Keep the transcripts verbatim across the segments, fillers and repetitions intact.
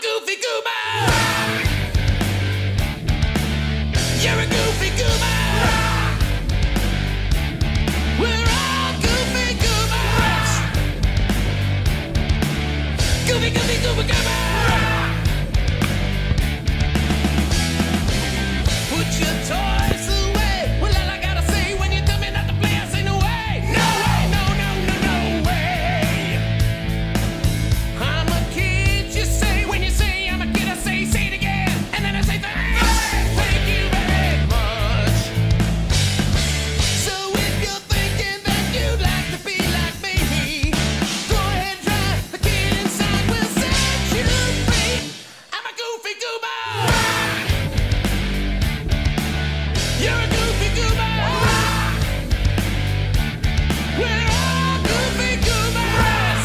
goofy goober. You're a goofy goober. We're all goofy goobers. Goofy, goofy, goober, goober. Put your toys away. Well, all I gotta say when you tell me not to play, I say no way. No way, no, no, no, no way. I'm a kid, you say. When you say I'm a kid, I say, say it again. And then I say thanks. Thank you very much. So if you're thinking that you'd like to be like me, go ahead, try. The kid inside will set you free. I'm a goofy goober. You're a goofy goober. We're all goofy goobers.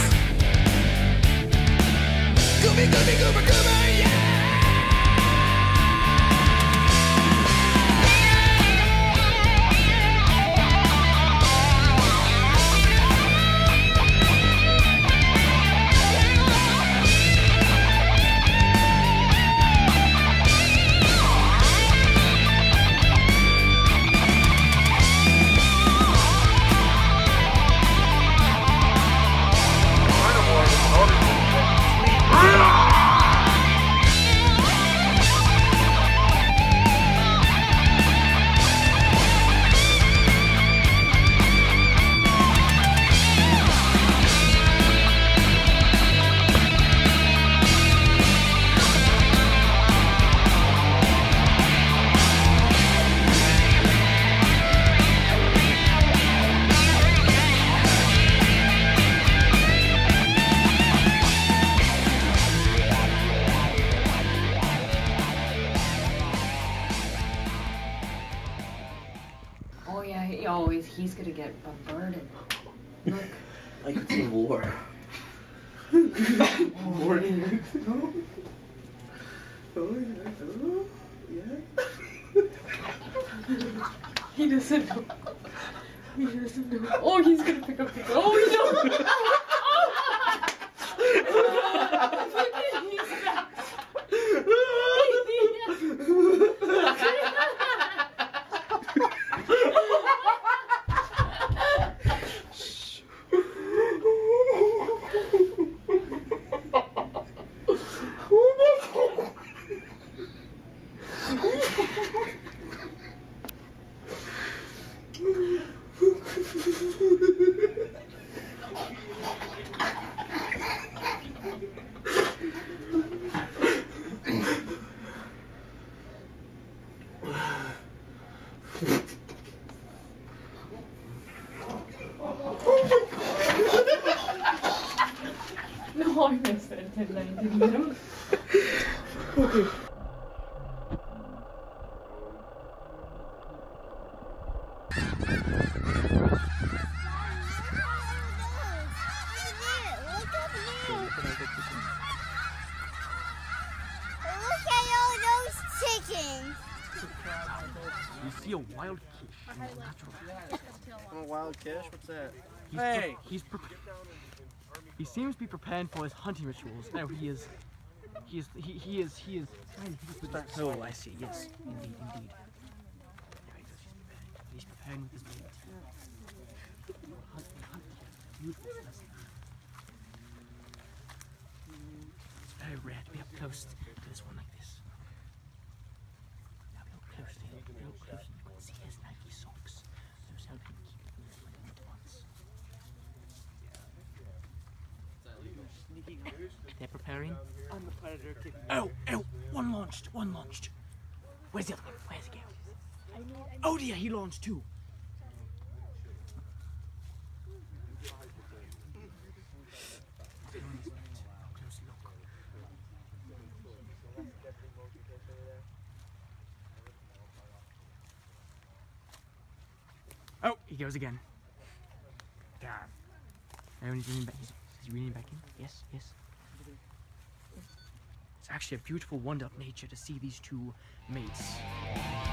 Goofy, goofy, goober, goober, yeah. Oh yeah, he always he's gonna get bombarded. Look. Like it's a war. Morning. Oh, yeah. Oh, yeah. He doesn't know. He doesn't know. Oh, he's gonna pick up the oh he knows. No, I missed it, didn't I? Didn't I? Okay. Look at all those chickens. You see a wild kish. A wild kish? What's that? He's Hey! Pre he's pre he seems to be preparing for his hunting rituals. No, he is. He is. He, he is. He is. Oh, I see. Yes, indeed, indeed. There he goes. He's preparing. He's preparing with his bait. Hunt, hunt. Beautiful. That's it's very rare to be up close to this one like this. Now look closely. Look closely. You can see his Nike socks. Those help him keep moving at once. They're preparing. I'm the predator kid. Oh, oh, one launched, one launched. Where's the other one? Where's the girl? Oh dear, he launched too. Close look. Oh, he goes again. God. Oh, he's leaning back. He's, he's leaning back in. Yes, yes. It's actually a beautiful wonder of nature to see these two mates.